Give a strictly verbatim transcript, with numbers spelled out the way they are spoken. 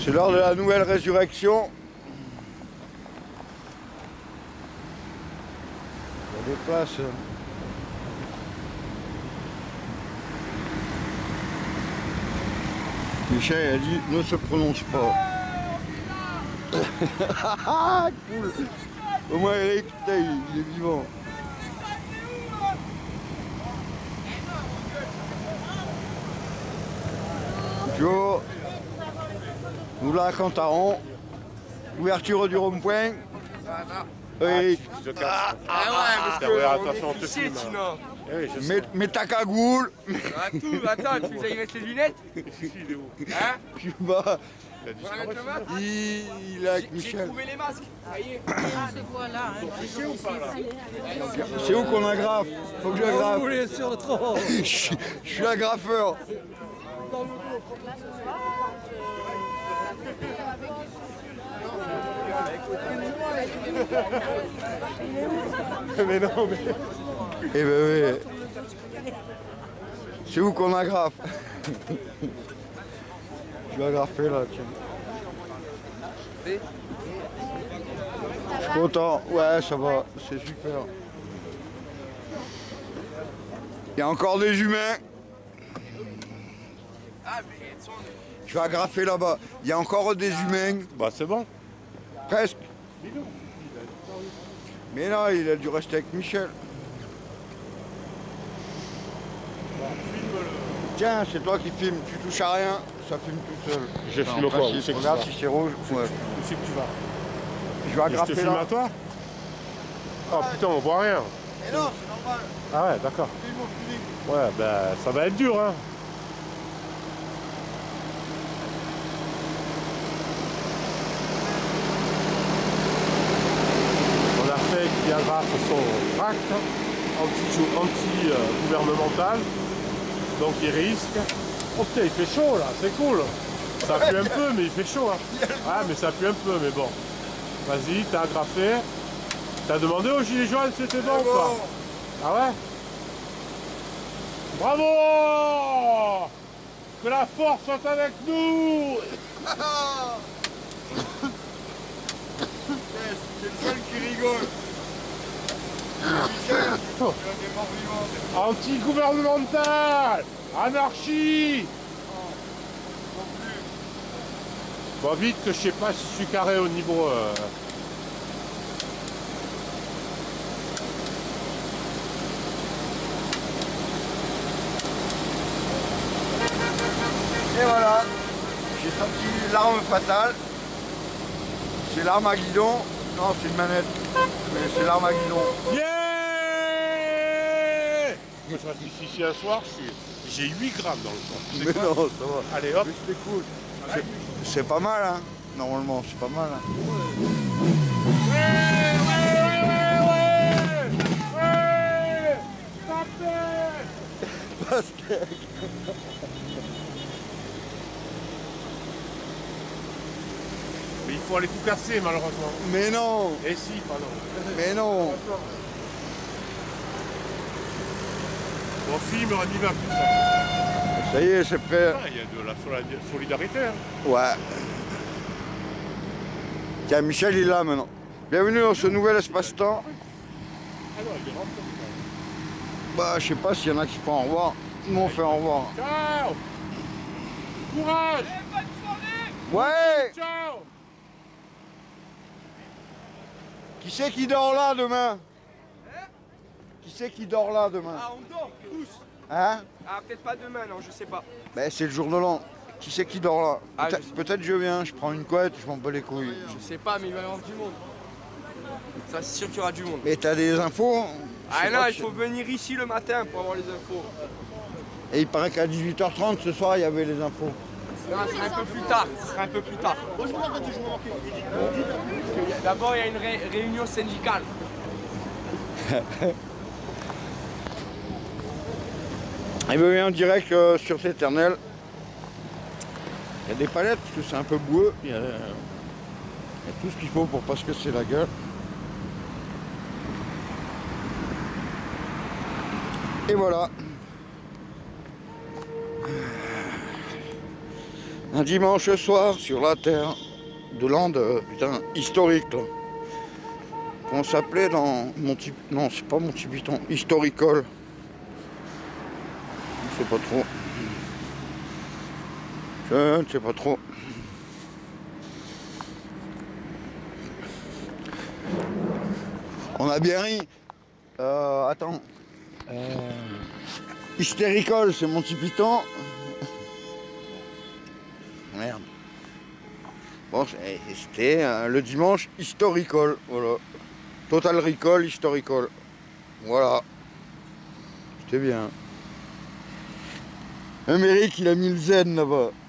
C'est l'heure de la nouvelle résurrection. Il y a des places. Michel a dit ne se prononce pas. Cool. Au moins Eric, putain, il, il est vivant. Bonjour. Nous là à Cantaron. Ouverture du rond-point. Eric. Ah, ah ouais, parce que ouais, attention, on te filme. Sinon. Eh oui, mets, mets ta cagoule. Ah, tout, attends, tu vas y mettre les lunettes. Il est où? Hein? Je sais pas. Il a disparu. Il, il est avec Michel. J'ai trouvé les masques. Ça y est. Ah, c'est quoi là, hein, c'est où qu'on agrafe? Faut que j'agrafe. Vous voulez sur le tronc. Je suis agrafeur. Mais non, mais... Eh ben oui. C'est où qu'on agrafe? Je vais agrafer là, tiens. Je suis content. Ouais, ça va. C'est super. Il y a encore des humains. Je vais agrafer là-bas. Il y a encore des humains. Bah c'est bon. Presque. Mais non, il a dû rester avec Michel. Tiens, c'est toi qui filmes, tu touches à rien, ça filme tout seul. Je enfin, filme quoi? Si, regarde si c'est rouge. Où ouais. c'est que tu vas? Je vais agrafer. Je te filme à toi? Oh putain, on voit rien. Mais non, c'est normal. Ah ouais, d'accord. Ouais, bah ça va être dur, hein. On a fait qui agrafe son tract anti-gouvernemental. Donc il risque. Oh putain, il fait chaud là, c'est cool. Ça pue un peu, mais il fait chaud. Hein. Ah, mais ça pue un peu, mais bon. Vas-y, t'as agrafé. T'as demandé aux gilets jaunes si c'était bon ou pas? Ah ouais? Bravo! Que la force soit avec nous! C'est le seul qui rigole. Oh. Anti-gouvernemental! Anarchie! Bon, vite que je sais pas si je suis carré au niveau... Euh... Et voilà, j'ai sorti l'arme fatale. C'est l'arme à guidon. Non, c'est une manette. Mais c'est l'arme à guidon. Yeah! Moi je réfléchis ici un soir, j'ai huit grammes dans le sang. Mais non, ça va. Allez hop. C'est cool. C'est pas mal, hein. Normalement, c'est pas mal. Hein. Ouais, ouais, ouais, ouais, ouais, ouais. Pastèque. Mais il faut aller tout casser malheureusement. Mais non. Et si, pardon. Mais non. Bon, film aurait dit là plus ça. Ça y est, c'est prêt. Ah, il y a de la solidarité. Hein. Ouais. Tiens, Michel, il est là maintenant. Bienvenue dans ce nouvel espace-temps. Ah non, il est rentré. Bah, je sais pas s'il y en a qui font au revoir. Nous, on fait au revoir. Ciao. Courage. Ouais. Ciao. Qui c'est qui dort là demain? Qui c'est qui dort là demain? Ah, on dort, tous. Hein? Ah, peut-être pas demain, non, je sais pas. Ben, c'est le jour de l'an. Qui c'est qui dort là? Ah, Peut-être je sais. peut-être je viens, je prends une couette, je m'en bats les couilles. Je sais pas, mais il va y avoir du monde. Ça, c'est sûr qu'il y aura du monde. Mais t'as des infos? Je Ah sais non, pas il faut venir ici le matin pour avoir les infos. Et il paraît qu'à dix-huit heures trente ce soir, il y avait les infos. Non, ce sera un peu plus tard. Ce sera un peu plus tard. D'abord, il y a une ré réunion syndicale. Il me vient en direct euh, sur Éternel. Il y a des palettes parce que c'est un peu boueux. Il y a, euh, il y a tout ce qu'il faut pour pas se casser la gueule. Et voilà. Un dimanche soir sur la terre de Lande, putain, historique là. Qu'on s'appelait dans Monty... Non, c'est pas Monty Python, Historical. Je sais pas trop. Je ne sais pas trop. On a bien ri. Euh, attends. Euh... Hystérical, c'est Monty Python. Merde. Bon, c'était euh, le dimanche historical. Voilà. Total Recall, historical. Voilà. C'était bien. Même Eric, il a mis le zen là-bas.